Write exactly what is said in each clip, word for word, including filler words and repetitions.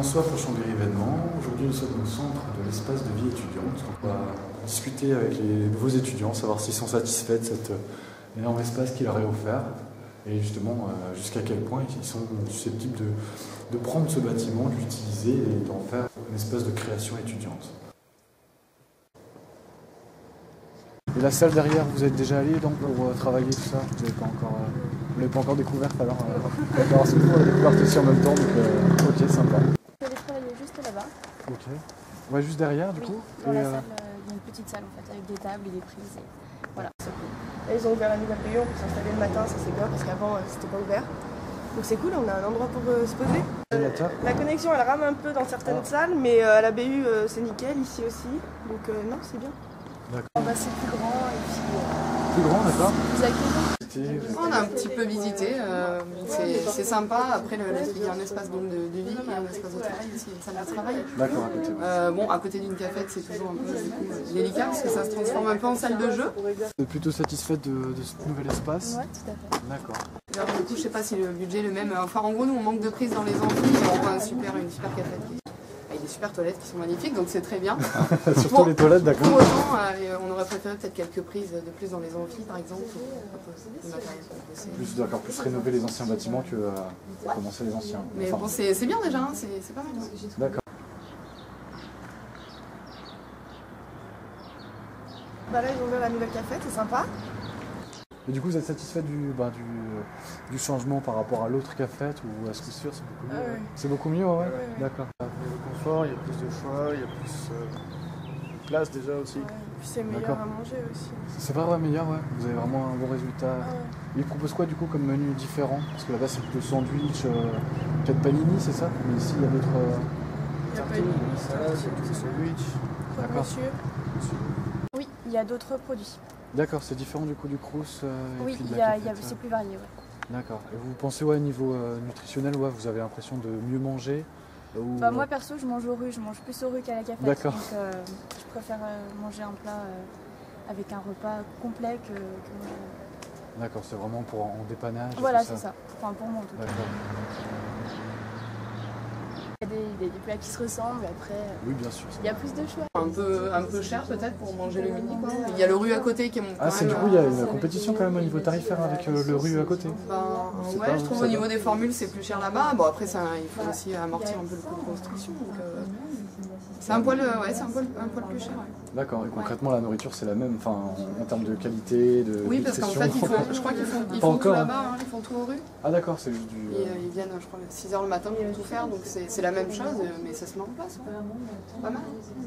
François Fauchon-Berry-Vénement. Aujourd'hui, nous sommes au centre de l'espace de vie étudiante. On va discuter avec les nouveaux étudiants, savoir s'ils sont satisfaits de cet énorme espace qu'il leur est offert et justement euh, jusqu'à quel point ils sont susceptibles de, de prendre ce bâtiment, de l'utiliser et d'en faire un espace de création étudiante. Et la salle derrière, vous êtes déjà allé donc pour euh, travailler tout ça? Vous n'avez pas encore, euh, vous l'avez pas encore découverte alors euh, d'accord, c'est vous, on l'a découverte aussi en même temps, donc euh, ok, sympa. Vous allez travailler juste là-bas. Ok. Ouais, juste derrière du Oui, coup. dans et, la euh... salle, il euh, y a une petite salle en fait, avec des tables et des prises. Et... Voilà, c'est cool. Là, ils ont ouvert la nouvelle pavillon pour s'installer le matin, ça c'est bien parce qu'avant euh, c'était pas ouvert. Donc c'est cool, on a un endroit pour euh, se poser. Euh, la connexion elle rame un peu dans certaines ah. salles, mais euh, à la B U euh, c'est nickel, ici aussi. Donc euh, non, c'est bien. D'accord. Bah, c'est plus grand et puis... Euh, plus grand, d'accord. Plus accueillant. On a un petit peu visité, euh, c'est sympa. Après, le, il y a un espace donc, de, de vie et un espace de travail aussi, une salle de travail. D'accord, à côté. Euh, bon, à côté d'une cafette, c'est toujours un peu du coup, délicat parce que ça se transforme un peu en salle de jeu. Vous êtes plutôt satisfaite de, de ce nouvel espace? Oui, tout à fait. D'accord. Alors, du coup, je sais pas si le budget est le même. Enfin, en gros, nous, on manque de prise dans les amphis, on voit un super, une super cafette. Il y a des super toilettes qui sont magnifiques, donc c'est très bien. Surtout bon, les toilettes, d'accord. Pour autant, euh, on aurait préféré peut-être quelques prises de plus dans les amphis, par exemple. Plus, d'accord, plus rénover les anciens bâtiments que euh, commencer les anciens. Mais enfin, bon, c'est bien déjà, hein, c'est pas mal. D'accord. Bah là, ils ont ouvert la nouvelle cafette, c'est sympa. Et du coup, vous êtes satisfait du, bah, du, du changement par rapport à l'autre cafette ou est-ce que c'est sûr c'est beaucoup mieux? Ah ouais. C'est beaucoup mieux, ouais, ouais. Ouais, ouais. D'accord. Il y a le confort, il y a plus de choix, il y a plus euh, de place déjà aussi. Ouais, puis c'est meilleur à manger aussi. C'est pas vrai meilleur, ouais. Vous avez vraiment un bon résultat. Ah ouais. Ils proposent quoi du coup comme menu différent? Parce que là-bas c'est plutôt sandwich, euh, peut-être panini, c'est ça? Mais ici il y a d'autres. Euh... Il y a Tartine, panini, salade, des sandwichs. D'accord. Monsieur. Oui, il y a d'autres produits. D'accord, c'est différent du coup du crous euh, oui, et puis de il la y a, y a, c'est plus varié. Ouais. D'accord. Et vous pensez ouais, au niveau euh, nutritionnel, ouais, vous avez l'impression de mieux manger ou... Bah moi perso je mange au rue, je mange plus au rue qu'à la cafette. D'accord. Donc euh, je préfère euh, manger un plat euh, avec un repas complet que, que manger. D'accord, c'est vraiment pour en dépannage. Voilà, c'est ça. ça. Enfin pour moi en tout cas. D'accord. Il y a des, des, des plats qui se ressemblent, après oui, bien sûr, il y a plus de choix. Un peu, un peu cher peut-être pour manger le midi. Quoi. Il y a le rue à côté qui est mon. Ah, c'est du coup, il y a une compétition quand même au niveau tarifaire avec euh, le rue à côté. Ben, ouais, pas, je trouve au niveau des formules c'est plus cher là-bas. Bon, après, ça, il faut aussi amortir un peu le coût de construction. Donc, euh, c'est un poil, ouais, c'est un poil, un poil plus cher. Ouais. D'accord, et concrètement, la nourriture c'est la même, enfin en, en termes de qualité, de. Oui, parce qu'en fait, ils font, je crois qu'ils font, ils font tout là-bas, hein, ils font tout aux rues. Ah, d'accord, c'est juste du. Et, euh, ils viennent, je crois, à six heures le matin pour tout faire, donc c'est la même chose, mais ça se met en place. Pas mal.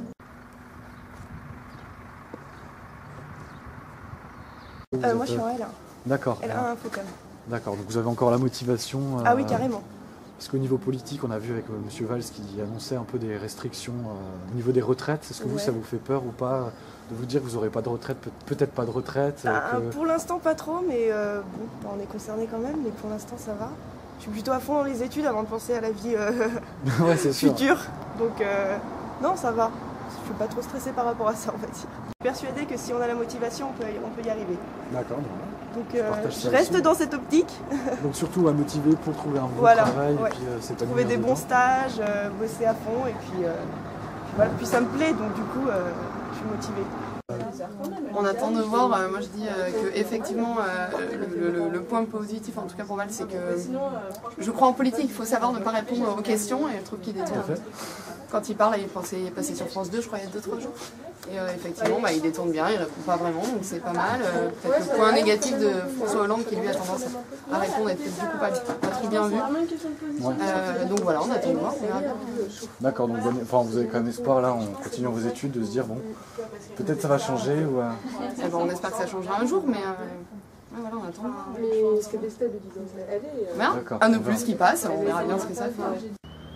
Euh, moi je suis en L un. D'accord. L un Infocom. D'accord, donc vous avez encore la motivation. Euh, ah oui, carrément. Parce qu'au niveau politique, on a vu avec euh, M. Valls qui annonçait un peu des restrictions euh, au niveau des retraites. Est-ce que vous, ouais. ça vous fait peur ou pas de vous dire que vous n'aurez pas de retraite, peut-être pas de retraite bah, que... Pour l'instant pas trop, mais euh, bon, on est concerné quand même, mais pour l'instant ça va. Je suis plutôt à fond dans les études avant de penser à la vie euh, ouais, future. Donc euh, non, ça va. Je suis pas trop stressée par rapport à ça, on va dire. Je suis persuadée que si on a la motivation, on peut, on peut y arriver. D'accord. Donc euh, je, je reste aussi. dans cette optique. Donc surtout à motiver pour trouver un bon voilà, travail. Ouais. Et puis, euh, trouver des bons stages, euh, bosser à fond et puis, euh, voilà. Puis ça me plaît, donc du coup euh, je suis motivée. On attend de voir, euh, moi je dis euh, que effectivement euh, le, le, le point positif en tout cas pour Valls c'est que je crois en politique, il faut savoir ne pas répondre aux questions et je trouve qu'il détourne. Quand il parle, il est passé sur France deux je crois il y a deux trois jours. Et euh, effectivement bah, il détourne bien, il répond pas vraiment donc c'est pas mal. Euh, peut-être le point négatif de François Hollande qui lui a tendance à répondre et peut-être du coup pas, pas trop bien vu. Euh, donc voilà, on attend de voir. D'accord, donc enfin, vous avez quand même espoir là en continuant vos études de se dire bon, peut-être ça va changer ou... Euh... Eh ben, on espère que ça changera un jour mais... Euh... Ouais, voilà, on attend. Mais ce que des stades disent, elle est. Bien, un de plus qui passe, on verra bien ce que ça fait.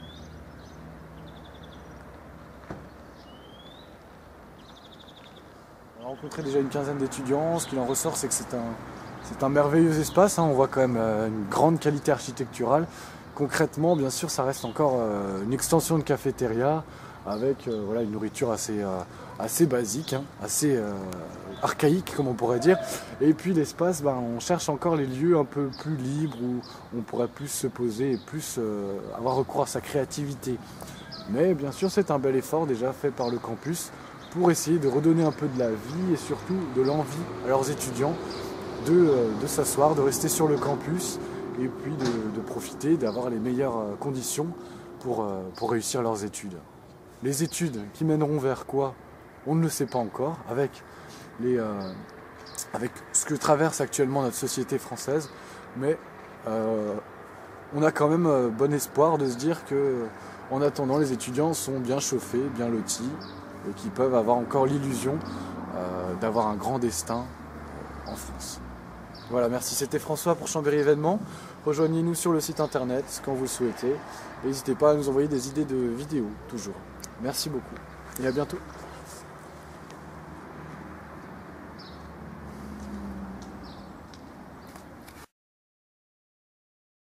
On a rencontré déjà une quinzaine d'étudiants, ce qu'il en ressort c'est que c'est un, c'est un merveilleux espace, hein. On voit quand même euh, une grande qualité architecturale. Concrètement, bien sûr, ça reste encore euh, une extension de cafétéria, avec euh, voilà, une nourriture assez, euh, assez basique, hein, assez euh, archaïque comme on pourrait dire. Et puis l'espace, ben, on cherche encore les lieux un peu plus libres où on pourrait plus se poser et plus euh, avoir recours à sa créativité. Mais bien sûr c'est un bel effort déjà fait par le campus pour essayer de redonner un peu de la vie et surtout de l'envie à leurs étudiants de, euh, de s'asseoir, de rester sur le campus et puis de, de profiter, d'avoir les meilleures conditions pour, euh, pour réussir leurs études. Les études qui mèneront vers quoi? On ne le sait pas encore, avec, les, euh, avec ce que traverse actuellement notre société française, mais euh, on a quand même euh, bon espoir de se dire que, en attendant, les étudiants sont bien chauffés, bien lotis, et qu'ils peuvent avoir encore l'illusion euh, d'avoir un grand destin euh, en France. Voilà, merci. C'était François pour Chambéry Événements. Rejoignez-nous sur le site internet quand vous le souhaitez. N'hésitez pas à nous envoyer des idées de vidéos, toujours. Merci beaucoup et à bientôt.